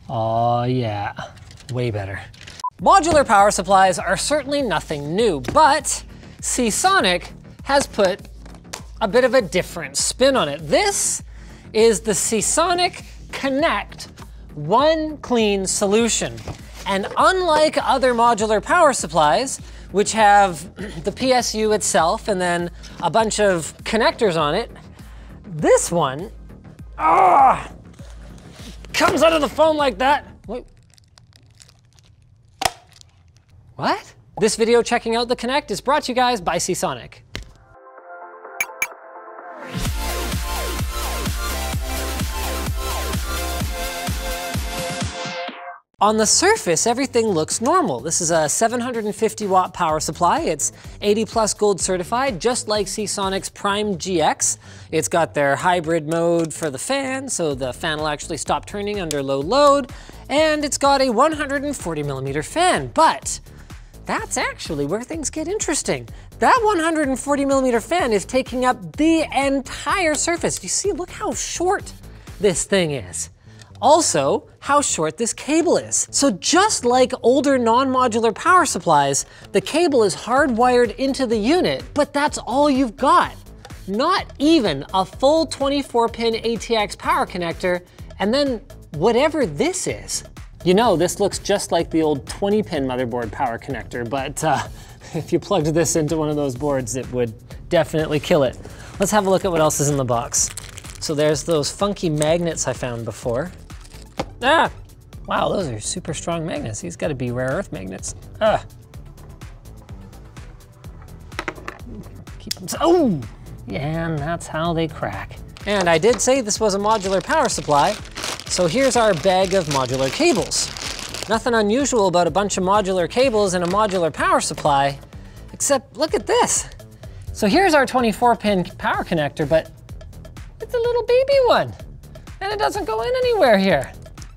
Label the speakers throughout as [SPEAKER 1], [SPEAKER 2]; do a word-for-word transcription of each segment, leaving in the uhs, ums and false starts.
[SPEAKER 1] Oh yeah, way better. Modular power supplies are certainly nothing new, but Seasonic has put a bit of a different spin on it. This is the Seasonic Connect One Clean solution. And unlike other modular power supplies, which have the P S U itself and then a bunch of connectors on it, this one, ah, comes out of the foam like that. Wait. What? This video checking out the Connect is brought to you guys by Seasonic. On the surface, everything looks normal. This is a seven hundred fifty watt power supply. It's eighty plus gold certified, just like Seasonic's Prime G X. It's got their hybrid mode for the fan, so the fan will actually stop turning under low load. And it's got a one hundred forty millimeter fan, but that's actually where things get interesting. That one hundred forty millimeter fan is taking up the entire surface. You see, look how short this thing is. Also, how short this cable is. So just like older non-modular power supplies, the cable is hardwired into the unit, but that's all you've got. Not even a full twenty-four pin A T X power connector, and then whatever this is. You know, this looks just like the old twenty pin motherboard power connector, but uh, if you plugged this into one of those boards, it would definitely kill it. Let's have a look at what else is in the box. So there's those funky magnets I found before. Ah, wow, those are super strong magnets. These gotta be rare earth magnets. Ah. Keep them, oh, yeah, and that's how they crack. And I did say this was a modular power supply, so here's our bag of modular cables. Nothing unusual about a bunch of modular cables in a modular power supply, except look at this. So here's our twenty-four pin power connector, but it's a little baby one, and it doesn't go in anywhere here.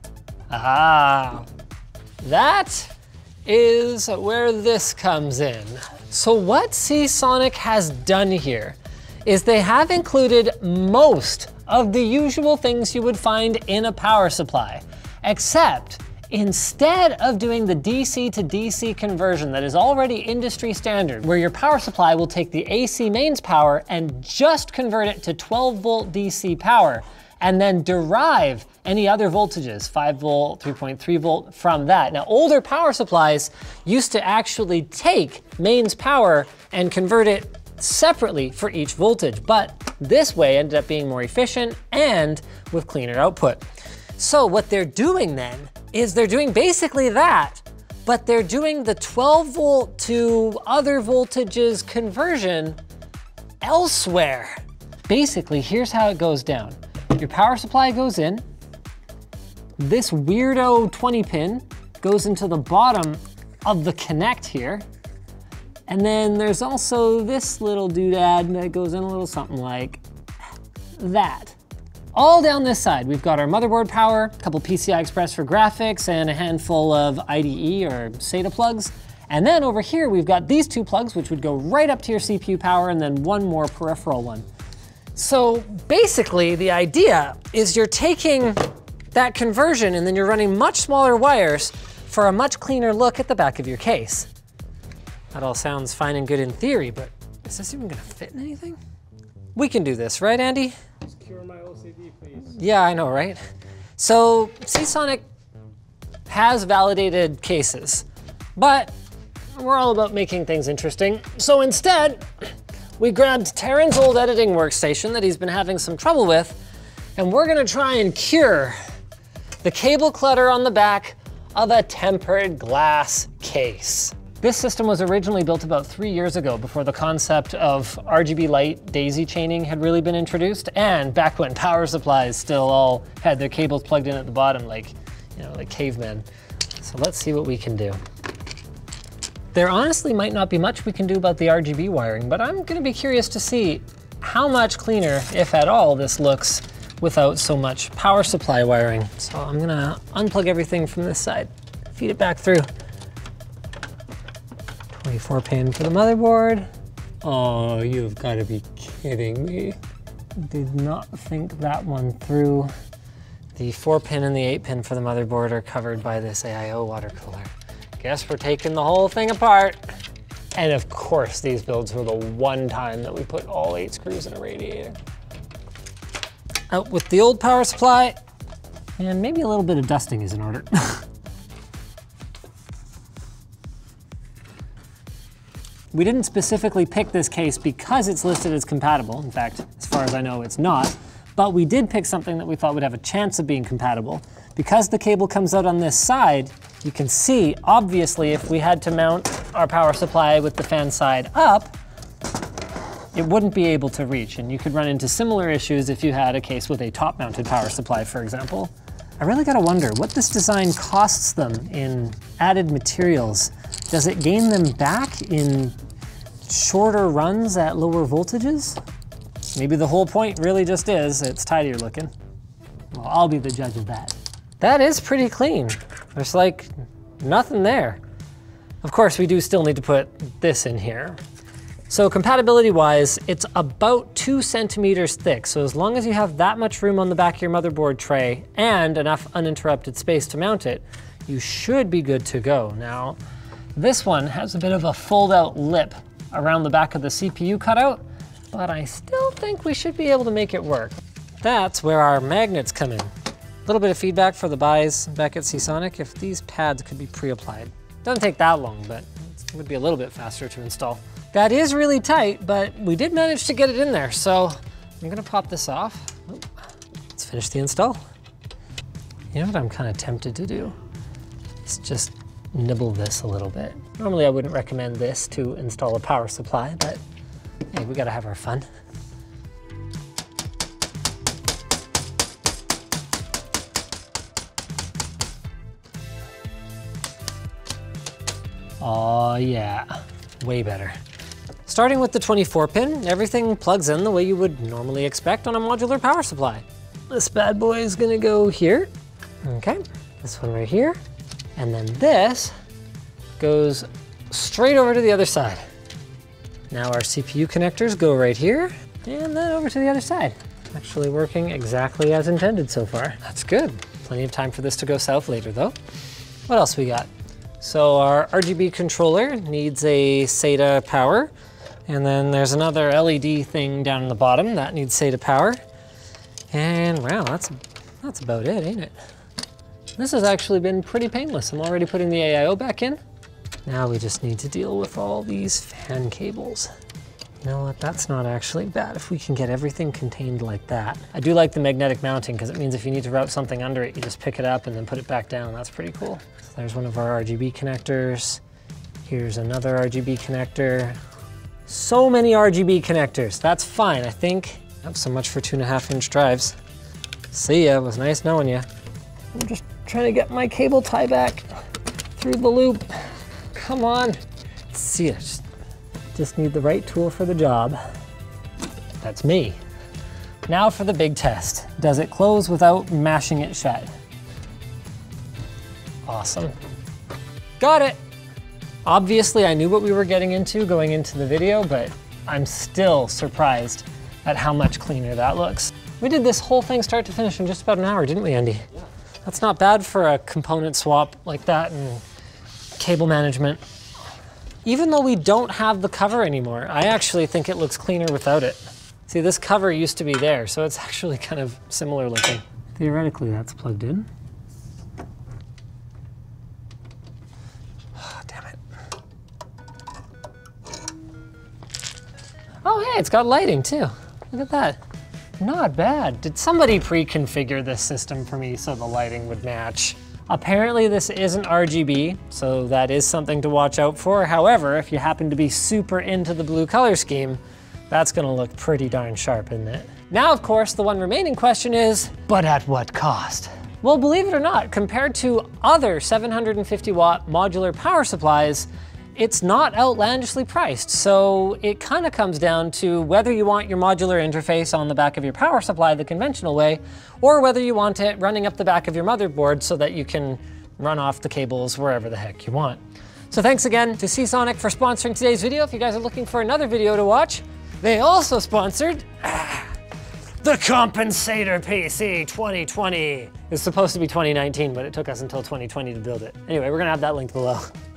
[SPEAKER 1] Ah, that is where this comes in. So what Seasonic has done here is they have included most of the usual things you would find in a power supply, except instead of doing the D C to D C conversion that is already industry standard, where your power supply will take the A C mains power and just convert it to twelve volt D C power, and then derive any other voltages, five volt, three point three volt from that. Now, older power supplies used to actually take mains power and convert it separately for each voltage, but this way ended up being more efficient and with cleaner output. So what they're doing then is they're doing basically that, but they're doing the twelve volt to other voltages conversion elsewhere. Basically, here's how it goes down. Your power supply goes in, this weirdo twenty pin goes into the bottom of the Connect here, and then there's also this little doodad that goes in a little something like that. All down this side, we've got our motherboard power, a couple P C I Express for graphics, and a handful of I D E or SATA plugs. And then over here, we've got these two plugs, which would go right up to your C P U power, and then one more peripheral one. So basically, the idea is you're taking that conversion and then you're running much smaller wires for a much cleaner look at the back of your case. That all sounds fine and good in theory, but is this even gonna fit in anything? We can do this, right, Andy?
[SPEAKER 2] Just cure my O C D, please.
[SPEAKER 1] Yeah, I know, right? So Seasonic has validated cases, but we're all about making things interesting. So instead, we grabbed Taryn's old editing workstation that he's been having some trouble with, and we're gonna try and cure the cable clutter on the back of a tempered glass case. This system was originally built about three years ago, before the concept of R G B light daisy chaining had really been introduced, and back when power supplies still all had their cables plugged in at the bottom like, you know, like cavemen. So let's see what we can do. There honestly might not be much we can do about the R G B wiring, but I'm gonna be curious to see how much cleaner, if at all, this looks without so much power supply wiring. So I'm gonna unplug everything from this side, feed it back through. twenty-four pin for the motherboard. Oh, you've gotta be kidding me. Did not think that one through. The four pin and the eight pin for the motherboard are covered by this A I O water cooler. Guess we're taking the whole thing apart. And of course, these builds were the one time that we put all eight screws in a radiator. Out with the old power supply, and maybe a little bit of dusting is in order. We didn't specifically pick this case because it's listed as compatible. In fact, as far as I know, it's not. But we did pick something that we thought would have a chance of being compatible. Because the cable comes out on this side, you can see, obviously, if we had to mount our power supply with the fan side up, it wouldn't be able to reach. And you could run into similar issues if you had a case with a top-mounted power supply, for example. I really gotta wonder what this design costs them in added materials. Does it gain them back in shorter runs at lower voltages? Maybe the whole point really just is it's tidier looking. Well, I'll be the judge of that. That is pretty clean. There's like nothing there. Of course, we do still need to put this in here. So compatibility-wise, it's about two centimeters thick. So as long as you have that much room on the back of your motherboard tray and enough uninterrupted space to mount it, you should be good to go. Now, this one has a bit of a fold-out lip around the back of the C P U cutout, but I still think we should be able to make it work. That's where our magnets come in. A little bit of feedback for the buys back at Seasonic if these pads could be pre-applied. Doesn't take that long, but it would be a little bit faster to install. That is really tight, but we did manage to get it in there, so I'm gonna pop this off. Oop. Let's finish the install. You know what I'm kind of tempted to do? Is just nibble this a little bit. Normally I wouldn't recommend this to install a power supply, but hey, we gotta have our fun. Oh yeah, way better. Starting with the twenty-four pin, everything plugs in the way you would normally expect on a modular power supply. This bad boy is gonna go here. Okay, this one right here. And then this goes straight over to the other side. Now our C P U connectors go right here and then over to the other side. Actually working exactly as intended so far. That's good. Plenty of time for this to go south later though. What else we got? So our R G B controller needs a SATA power. And then there's another L E D thing down in the bottom that needs SATA power. And wow, that's, that's about it, ain't it? This has actually been pretty painless. I'm already putting the A I O back in. Now we just need to deal with all these fan cables. You know what, that's not actually bad if we can get everything contained like that. I do like the magnetic mounting because it means if you need to route something under it, you just pick it up and then put it back down. That's pretty cool. So there's one of our R G B connectors. Here's another R G B connector. So many R G B connectors, that's fine. I think, oh, so much for two and a half inch drives. See ya, it was nice knowing you. I'm just trying to get my cable tie back through the loop. Come on. See ya, just, just need the right tool for the job. That's me. Now for the big test. Does it close without mashing it shut? Awesome. Got it. Obviously, I knew what we were getting into going into the video, but I'm still surprised at how much cleaner that looks. We did this whole thing start to finish in just about an hour, didn't we, Andy? Yeah. That's not bad for a component swap like that and cable management. Even though we don't have the cover anymore, I actually think it looks cleaner without it. See, this cover used to be there, so it's actually kind of similar looking. Theoretically, that's plugged in. Oh, hey, it's got lighting too. Look at that. Not bad. Did somebody pre-configure this system for me so the lighting would match? Apparently this isn't R G B, so that is something to watch out for. However, if you happen to be super into the blue color scheme, that's gonna look pretty darn sharp, isn't it? Now, of course, the one remaining question is, but at what cost? Well, believe it or not, compared to other seven hundred fifty watt modular power supplies, it's not outlandishly priced. So it kind of comes down to whether you want your modular interface on the back of your power supply the conventional way, or whether you want it running up the back of your motherboard so that you can run off the cables wherever the heck you want. So thanks again to Seasonic for sponsoring today's video. If you guys are looking for another video to watch, they also sponsored The compensator P C twenty twenty. It's supposed to be twenty nineteen, but it took us until twenty twenty to build it. Anyway, we're gonna have that linked below.